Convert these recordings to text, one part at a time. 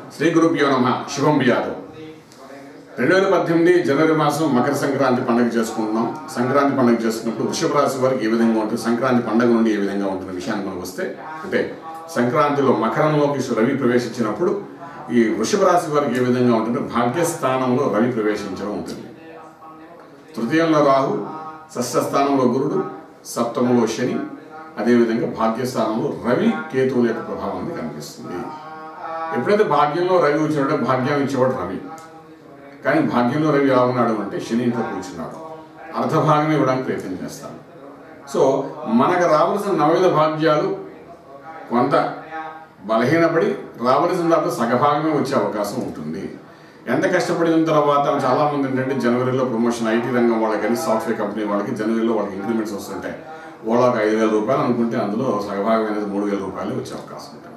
శ్రీ గురుభ్యో నమః. శుభం వ్యాధం 2018 జనవరి మాసం మకర సంక్రాంతి పండుగ చేసుకుంటున్నాం. సంక్రాంతి పండుగ చేసుకున్నప్పుడు వృషభ రాశి వారికి ఏ విధంగా ఉంటుంది, సంక్రాంతి పండుగ నుండి ఏ విధంగా ఉంటుంది విషయాన్ని మనం వస్తే, అంటే సంక్రాంతిలో మకరంలోకి రవి ప్రవేశించినప్పుడు ఈ వృషభ రాశి వారికి ఏ విధంగా ఉంటుంది, భాగ్యస్థానంలో రవి ప్రవేశించడం ఉంటుంది. తృతీయంలో రాహు, షష్ఠ స్థానంలో గురుడు, సప్తమంలో శని, అదేవిధంగా భాగ్యస్థానంలో రవి కేతువుల యొక్క ప్రభావం అనేది కనిపిస్తుంది. ఎప్పుడైతే భాగ్యంలో రవి వచ్చినాడో భాగ్యం ఇచ్చేవాడు రవి, కానీ భాగ్యంలో రవి ఎలా ఉన్నాడు అంటే శని ఇంట్లో కూర్చున్నాడు, అర్ధభాగం ఇవ్వడానికి ప్రయత్నం చేస్తాడు. సో మనకు రావాల్సిన నవవిధ భాగ్యాలు కొంత బలహీనపడి రావలసిన దాంట్లో సగభాగమే వచ్చే అవకాశం ఉంటుంది. ఎంత కష్టపడిన తర్వాత చాలామంది ఏంటంటే జనవరిలో ప్రమోషన్, ఐటీ రంగం వాళ్ళకి కానీ సాఫ్ట్వేర్ కంపెనీ వాళ్ళకి జనవరిలో వాళ్ళకి ఇంక్రిమెంట్స్ వస్తుంటాయి. వాళ్ళకి 5,000 రూపాయలు అనుకుంటే అందులో సగభాగం అనేది 3,000 రూపాయలు వచ్చే అవకాశం ఉంటుంది.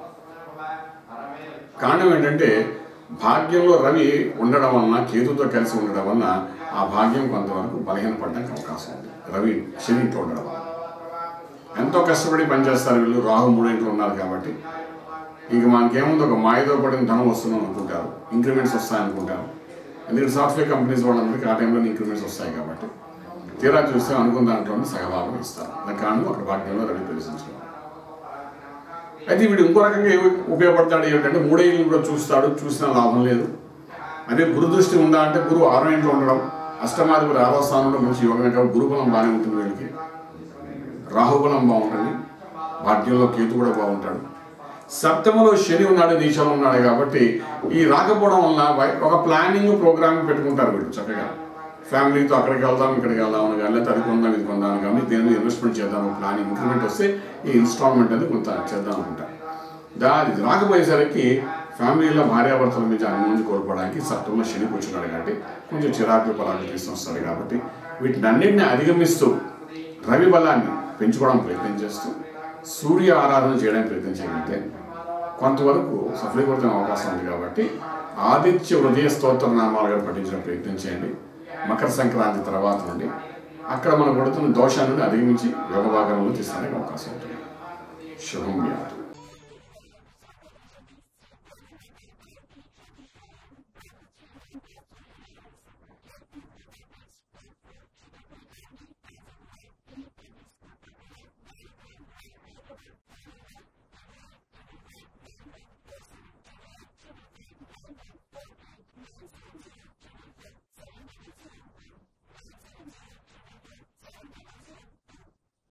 కారణం ఏంటంటే భాగ్యంలో రవి ఉండడం వలన, కేతుతో కలిసి ఉండడం వలన ఆ భాగ్యం కొంతవరకు బలహీనపడడానికి అవకాశం ఉంది. రవి శని ఇంట్లో ఉండడం వల్ల ఎంతో కష్టపడి పనిచేస్తారు వీళ్ళు. రాహు 3 ఇంట్లో ఉన్నారు కాబట్టి ఇంక మనకేముంది, ఒక మాయతో పడిన ధనం వస్తుందని అనుకుంటారు, ఇంక్రిమెంట్స్ వస్తాయనుకుంటారు. ఎందుకంటే సాఫ్ట్వేర్ కంపెనీస్ వాళ్ళందరికీ ఆ టైంలో ఇంక్రిమెంట్స్ వస్తాయి కాబట్టి తీరా చూస్తే అనుకున్న దాంట్లోనే సగభాగం ఇస్తారు. దాని కారణం అక్కడ భాగ్యంలో రవి ప్రవేశించడం. అయితే వీడు ఇంకో రకంగా ఉపయోగపడతాడు ఏంటంటే 3 ఇళ్ళు కూడా చూస్తాడు, చూసినా లాభం లేదు. అదే గురు దృష్టి ఉందా అంటే గురువు 6వ ఇంట్లో ఉండడం, అష్టమాధిపతి 6వ స్థానంలో మంచి యోగమే కాబట్టి గురుబలం బాగానే ఉంటుంది వీళ్ళకి. రాహుబలం బాగుంటుంది, భాగ్యంలో కేతు కూడా బాగుంటాడు. సప్తమలో శని ఉన్నాడు, నీచంలో ఉన్నాడు కాబట్టి ఈ రాకపోవడం వల్ల ఒక ప్లానింగ్ ప్రోగ్రామింగ్ పెట్టుకుంటారు వీళ్ళు చక్కగా. ఫ్యామిలీతో అక్కడికి వెళ్దాం, ఇక్కడికి వెళ్దాం అని కానీ, లేకపోతే అది కొందాం ఇది కొందాం కానీ, దేని మీద ఇన్వెస్ట్మెంట్ చేద్దాం ప్లానింగ్, ఇంక్రిమెంట్ వస్తే ఈ ఇన్స్టాల్మెంట్ అనేది కొంత చేద్దాం అనుకుంటారు. ఇది రాకపోయేసరికి ఫ్యామిలీలో భార్యాభర్తల మీద అన్నింటి కోల్పోవడానికి సప్తమంలో శని కూర్చున్నాడు కాబట్టి కొంచెం చిరాకులు పరాకులు తీసుకొస్తాడు. కాబట్టి వీటినన్నింటినీ అధిగమిస్తూ రవి బలాన్ని పెంచుకోవడానికి ప్రయత్నం చేస్తూ సూర్య ఆరాధన చేయడానికి ప్రయత్నం చేయగలిగితే కొంతవరకు సఫలీకృతం అవకాశం ఉంది. కాబట్టి ఆదిత్య హృదయ స్తోత్ర నామాలుగా పఠించిన ప్రయత్నం చేయండి. మకర సంక్రాంతి తర్వాత నుండి అక్కడ మనం పడుతున్న దోషాన్ని అధిగమించి యోగ భాగంలో తీసుకోవడానికి అవకాశం ఉంటుంది. శుభం వ్యాధి.